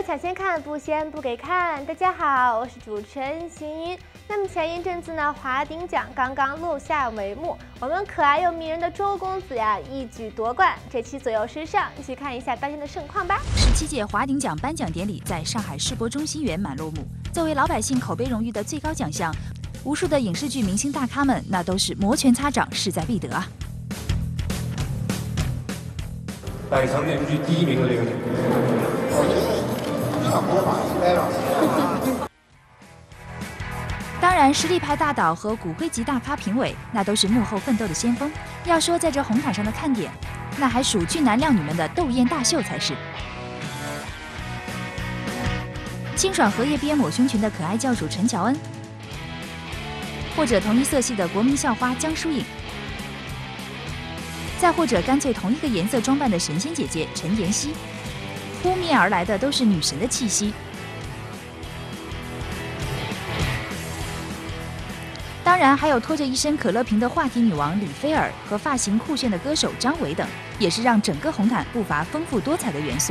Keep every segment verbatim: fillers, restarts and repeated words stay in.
抢先看，不先不给看。大家好，我是主持人邢云。那么前一阵子呢，华鼎奖刚刚落下帷幕，我们可爱又迷人的周公子呀，一举夺冠。这期左右时尚，一起看一下当天的盛况吧。 十七届华鼎奖颁奖典礼在上海世博中心圆满落幕。作为老百姓口碑荣誉的最高奖项，无数的影视剧明星大咖们，那都是摩拳擦掌，势在必得啊。 百强电视剧第一名的这个女我觉得差不多吧，应该吧。 当然，实力派大导和骨灰级大咖评委，那都是幕后奋斗的先锋。要说在这红毯上的看点，那还属俊男靓女们的斗艳大秀才是。清爽荷叶边抹胸裙的可爱教主陈乔恩，或者同一色系的国民校花江疏影。 再或者干脆同一个颜色装扮的神仙姐姐陈妍希，扑面而来的都是女神的气息。当然，还有拖着一身可乐瓶的话题女王李菲儿和发型酷炫的歌手张伟等，也是让整个红毯不乏丰富多彩的元素。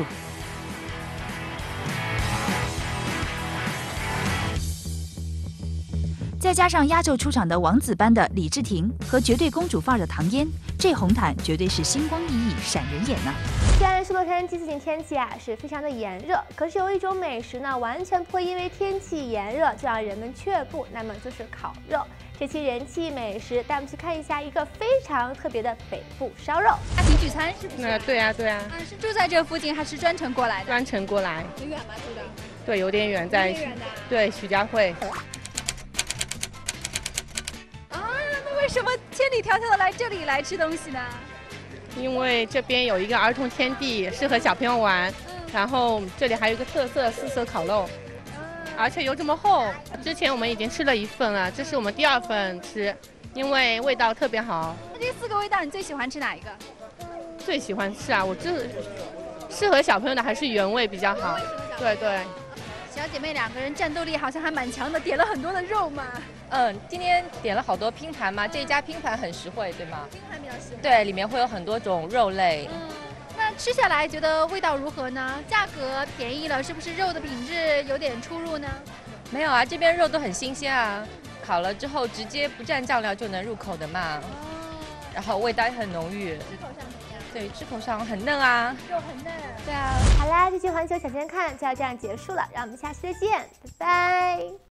再加上压轴出场的王子般的李治廷和绝对公主范儿的唐嫣，这红毯绝对是星光熠熠、闪人眼呐、啊！ 虽然苏洛城这几天天气啊是非常的炎热，可是有一种美食呢，完全不会因为天气炎热就让人们却步，那么就是烤肉。这期人气美食，带我们去看一下一个非常特别的北部烧肉。 家庭聚餐是不是？ 那对啊，对啊。 嗯，是住在这附近还是专程过来的？ 专程过来。 很远吗？住的？ 对，有点远，在有点远的。 对，徐家汇。 为什么千里迢迢的来这里来吃东西呢？ 因为这边有一个儿童天地，适合小朋友玩。嗯、然后这里还有一个特色四色烤肉，嗯、而且油这么厚。之前我们已经吃了一份了，这是我们第二份吃，因为味道特别好。 那这四个味道你最喜欢吃哪一个？ 最喜欢吃啊，我这适合小朋友的还是原味比较好。对对。 小姐妹两个人战斗力好像还蛮强的，点了很多的肉嘛。 嗯，今天点了好多拼盘嘛，这一家拼盘很实惠，对吗？ 拼盘比较实惠。 对，里面会有很多种肉类。 嗯，那吃下来觉得味道如何呢？价格便宜了，是不是肉的品质有点出入呢？ 没有啊，这边肉都很新鲜啊，烤了之后直接不蘸酱料就能入口的嘛。哦。然后味道也很浓郁。 吃口上怎么样？ 对，吃口上很嫩啊。 肉很嫩。 对啊。 好啦，这期环球抢先看就要这样结束了，让我们下期再见，拜拜。